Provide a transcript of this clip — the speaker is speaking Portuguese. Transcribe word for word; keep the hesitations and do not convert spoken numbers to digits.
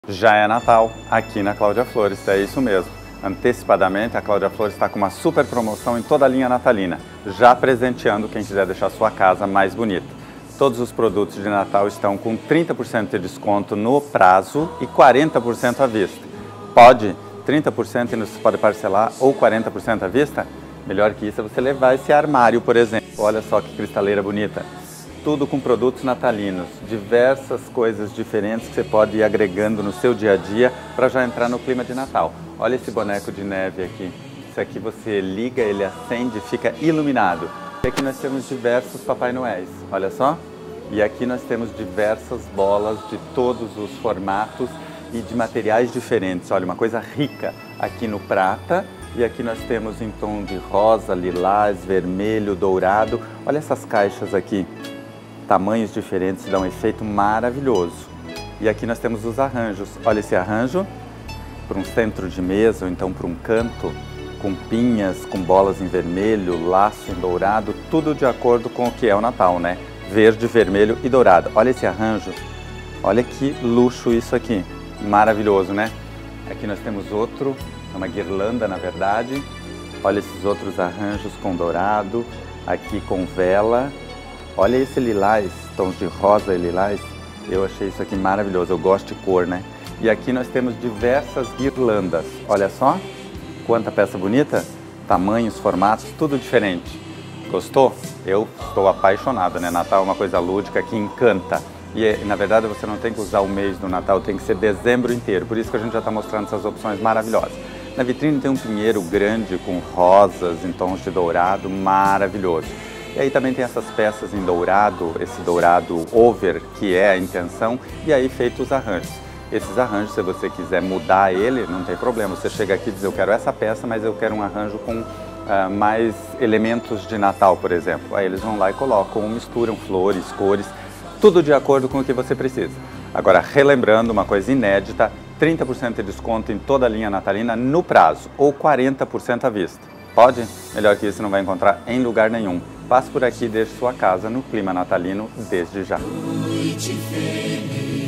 Já é Natal aqui na Cláudia Flores, é isso mesmo. Antecipadamente, a Cláudia Flores está com uma super promoção em toda a linha natalina, já presenteando quem quiser deixar sua casa mais bonita. Todos os produtos de Natal estão com trinta por cento de desconto no prazo e quarenta por cento à vista. Pode? trinta por cento e você pode parcelar ou quarenta por cento à vista? Melhor que isso é você levar esse armário, por exemplo. Olha só que cristaleira bonita. Tudo com produtos natalinos, diversas coisas diferentes que você pode ir agregando no seu dia a dia para já entrar no clima de Natal. Olha esse boneco de neve aqui. Isso aqui você liga, ele acende e fica iluminado. E aqui nós temos diversos Papai Noéis, olha só. E aqui nós temos diversas bolas de todos os formatos e de materiais diferentes. Olha, uma coisa rica aqui no prata. E aqui nós temos em tom de rosa, lilás, vermelho, dourado. Olha essas caixas aqui. Tamanhos diferentes, dá um efeito maravilhoso. E aqui nós temos os arranjos. Olha esse arranjo para um centro de mesa ou então para um canto, com pinhas, com bolas em vermelho, laço em dourado, tudo de acordo com o que é o Natal, né? Verde, vermelho e dourado. Olha esse arranjo. Olha que luxo isso aqui. Maravilhoso, né? Aqui nós temos outro, é uma guirlanda na verdade. Olha esses outros arranjos com dourado, aqui com vela. Olha esse lilás, tons de rosa e lilás, eu achei isso aqui maravilhoso, eu gosto de cor, né? E aqui nós temos diversas guirlandas, olha só, quanta peça bonita, tamanhos, formatos, tudo diferente. Gostou? Eu estou apaixonado, né? Natal é uma coisa lúdica que encanta. E na verdade você não tem que usar o mês do Natal, tem que ser dezembro inteiro, por isso que a gente já está mostrando essas opções maravilhosas. Na vitrine tem um pinheiro grande com rosas em tons de dourado, maravilhoso. E aí também tem essas peças em dourado, esse dourado over, que é a intenção, e aí feitos os arranjos. Esses arranjos, se você quiser mudar ele, não tem problema. Você chega aqui e diz, eu quero essa peça, mas eu quero um arranjo com uh, mais elementos de Natal, por exemplo. Aí eles vão lá e colocam, misturam flores, cores, tudo de acordo com o que você precisa. Agora, relembrando uma coisa inédita, trinta por cento de desconto em toda a linha natalina no prazo, ou quarenta por cento à vista. Pode? Melhor que isso não vai encontrar em lugar nenhum. Passe por aqui e deixe sua casa no clima natalino desde já.